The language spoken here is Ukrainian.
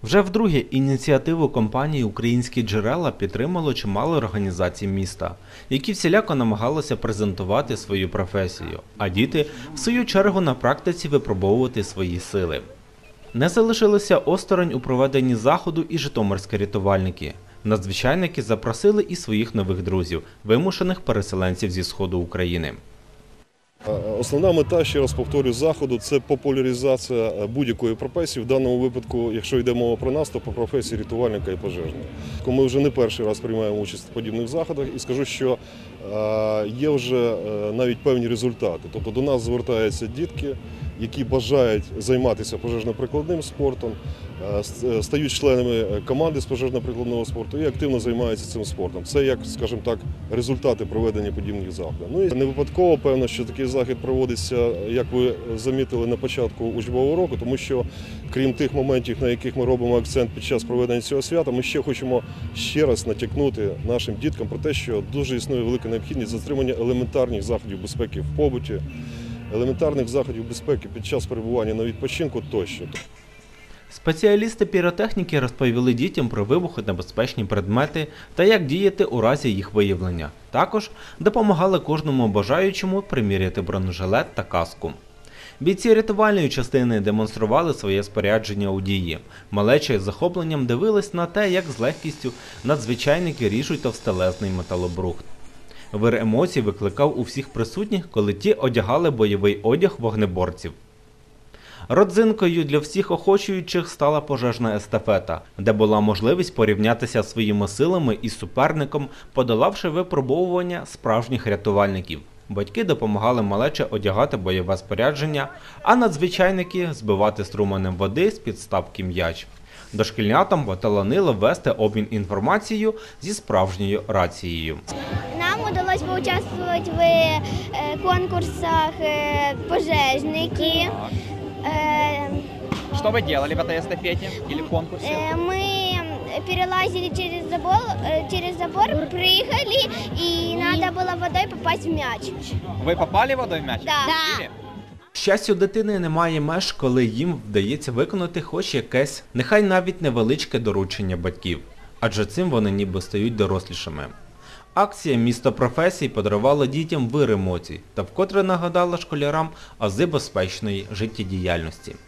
Вже вдруге ініціативу компанії «Українські джерела» підтримало чимало організацій міста, які всіляко намагалися презентувати свою професію, а діти, в свою чергу, на практиці випробовувати свої сили. Не залишилися осторонь у проведенні заходу і житомирські рятувальники. Надзвичайники запросили і своїх нових друзів, вимушених переселенців зі сходу України. Основна мета, ще раз повторюю, заходу – це популяризація будь-якої професії. В даному випадку, якщо йде мова про нас, то по професії рятувальника і пожежника. Ми вже не перший раз приймаємо участь в подібних заходах і скажу, що є вже навіть певні результати. Тобто до нас звертаються дітки, які бажають займатися пожежно-прикладним спортом, стають членами команди з пожежно-прикладного спорту і активно займаються цим спортом. Це, як, скажімо так, результати проведення подібних заходів. Ну і не випадково, певно, що такий захід проводиться, як ви замітили, на початку учбового року, тому що, крім тих моментів, на яких ми робимо акцент під час проведення цього свята, ми ще хочемо ще раз натякнути нашим діткам про те, що дуже існує велика необхідність затримання елементарних заходів безпеки в побуті, елементарних заходів безпеки під час перебування на відпочинку тощо. Спеціалісти піротехніки розповіли дітям про вибухонебезпечні предмети та як діяти у разі їх виявлення. Також допомагали кожному бажаючому приміряти бронежилет та каску. Бійці рятувальної частини демонстрували своє спорядження у дії. Малеча із захопленням дивились на те, як з легкістю надзвичайники ріжуть товстелезний металобрухт. Вир емоцій викликав у всіх присутніх, коли ті одягали бойовий одяг вогнеборців. Родзинкою для всіх охочуючих стала пожежна естафета, де була можливість порівнятися своїми силами із суперником, подолавши випробовування справжніх рятувальників. Батьки допомагали малече одягати бойове спорядження, а надзвичайники збивати струменем води з підставки м'яч. Дошкільнятам поталанило вести обмін інформацією зі справжньою рацією. Нам удалось поучаствовать в конкурсах пожежники. Что вы делали в этой эстафете или в конкурсе? Мы перелазили через забор, прыгали, и надо было водой попасть в мяч. Вы попали водой в мяч? Да. Щастю дитини немає меж, коли їм вдається виконати хоч якесь, нехай навіть невеличке доручення батьків, адже цим вони ніби стають дорослішими. Акція «Місто професій» подарувала дітям вир емоцій та вкотре нагадала школярам ази безпечної життєдіяльності.